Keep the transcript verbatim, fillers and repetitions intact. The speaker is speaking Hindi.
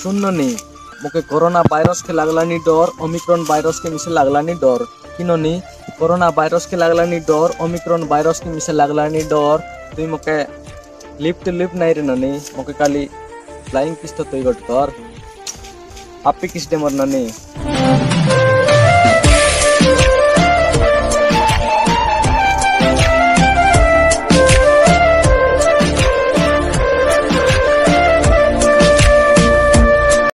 सुन नी मोके कोरोना वायरस के लागलानी डर, ओमिक्रॉन वायरस के मिसे लागलानी डर। किनोनी कोरोना वायरस के लागलानी डर, ओमिक्रॉन वायरस के मिसे लागलानी डर। तुई मोके लिफ्ट लिफ्ट नहीं रे ननी, मोके खाली फ्लाइंग किस तो तुई गट कर। आपी किस डेमर ननी।